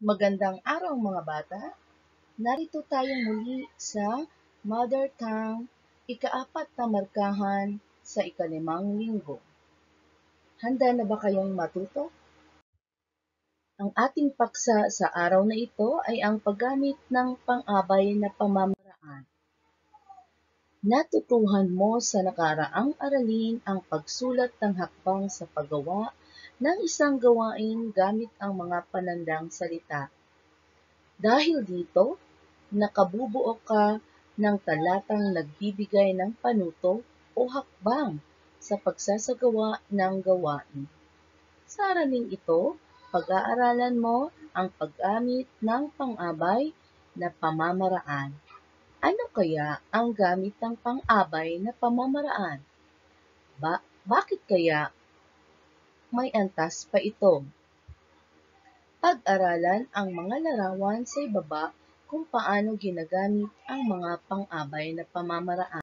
Magandang araw mga bata! Narito tayo muli sa Mother Tongue, ika-4 na markahan sa ika-5 linggo. Handa na ba kayong matuto? Ang ating paksa sa araw na ito ay ang paggamit ng pang-abay na pamamaraan. Natutuhan mo sa nakaraang aralin ang pagsulat ng hakbang sa paggawa ng isang gawain gamit ang mga panandang salita. Dahil dito, nakabubuo ka ng talatang nagbibigay ng panuto o hakbang sa pagsasagawa ng gawain. Sa araling ito, pag-aaralan mo ang paggamit ng pang-abay na pamamaraan. Ano kaya ang gamit ng pang-abay na pamamaraan? Bakit kaya may antas pa ito? Pag-aralan ang mga larawan sa ibaba kung paano ginagamit ang mga pang-abay na pamamaraan.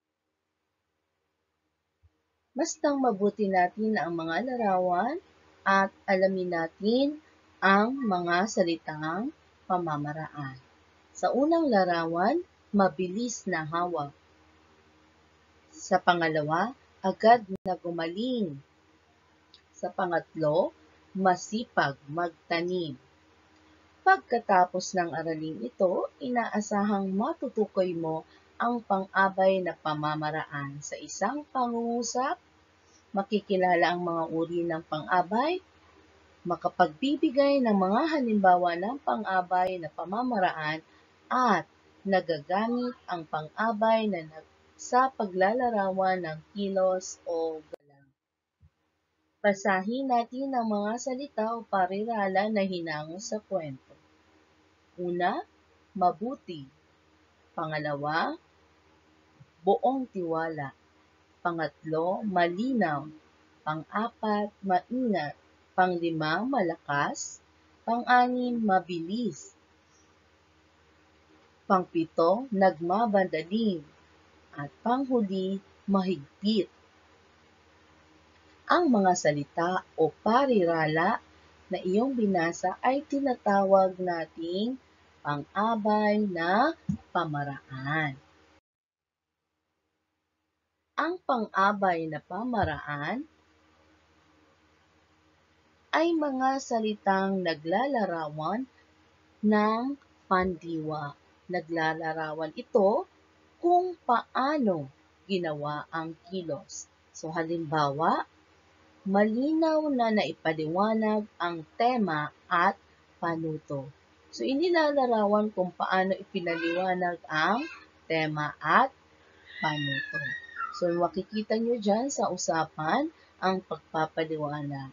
Bastang mabuti natin ang mga larawan at alamin natin ang mga salitang pamamaraan. Sa unang larawan, mabilis na hawak. Sa pangalawa, agad na gumaling. Sa pangatlo, masipag magtanim. Pagkatapos ng araling ito, inaasahang matutukoy mo ang pang-abay na pamamaraan sa isang pangungusap, makikilala ang mga uri ng pang-abay, makapagbibigay ng mga halimbawa ng pang-abay na pamamaraan, at nagagamit ang pang-abay na sa paglalarawan ng kilos o galaw. Basahin natin ang mga salita o parirala na hinango sa kwento. Una, mabuti. Pangalawa, buong tiwala. Pangatlo, malinaw. Pang-apat, maingat. Pang-5, malakas. Pang-6, mabilis. Pang-7, nagmamadaling. At pang-huli, mahigpit. Ang mga salita o parirala na iyong binasa ay tinatawag nating pang-abay na pamaraan. Ang pang-abay na pamaraan ay mga salitang naglalarawan ng pandiwa. Naglalarawan ito kung paano ginawa ang kilos. So halimbawa, malinaw na naipaliwanag ang tema at panuto. So inilalarawan kung paano ipinaliwanag ang tema at panuto. So makikita nyo dyan sa usapan ang pagpapaliwanag.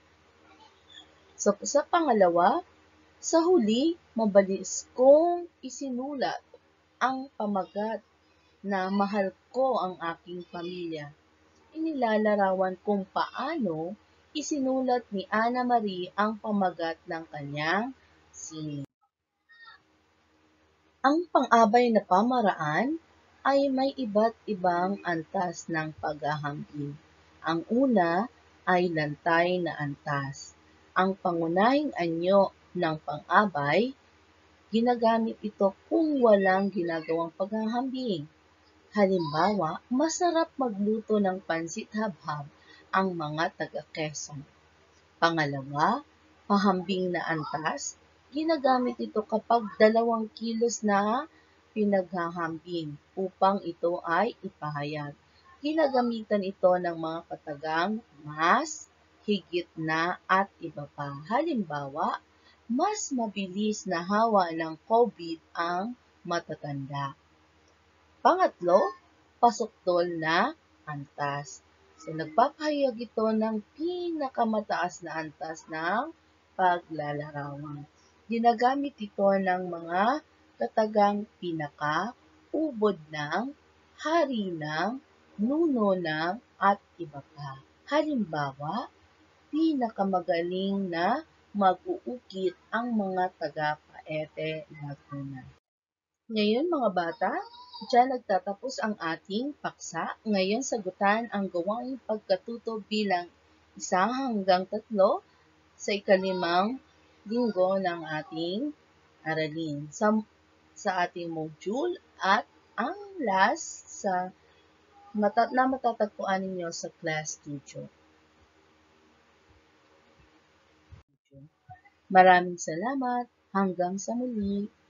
So sa pangalawa, sa huli, mabilis kong isinulat ang pamagat na mahal ko ang aking pamilya. Inilalarawan kung paano isinulat ni Ana Marie ang pamagat ng kanyang sining. Ang pang-abay na pamaraan ay may iba't ibang antas ng paghahambing. Ang una ay lantay na antas. Ang pangunahing anyo ng pang-abay, ginagamit ito kung walang ginagawang paghahambing. Halimbawa, masarap magluto ng pansit habhab ang mga taga-Quezon. Pangalawa, pahambing na antas. Ginagamit ito kapag 2 kilos na pinaghahambing upang ito ay ipahayag. Ginagamitan ito ng mga katagang mas, higit na at iba pa. Halimbawa, mas mabilis na hawa ng COVID ang matatanda. Pangatlo, pasuktol na antas. So, nagpapahayag ito ng pinakamataas na antas ng paglalarawan. Ginagamit ito ng mga katagang pinaka, ubod ng, hari ng, nuno ng, at iba pa. Halimbawa, pinakamagaling na mag-uukit ang mga taga-Paete Laguna. Ngayon mga bata, diyan nagtatapos ang ating paksa. Ngayon sagutan ang gawaing pagkatuto bilang 1 hanggang 3 sa ika-5 linggo ng ating aralin sa ating module at ang last na matatagpuan ninyo sa class teacher. Maraming salamat. Hanggang sa muli.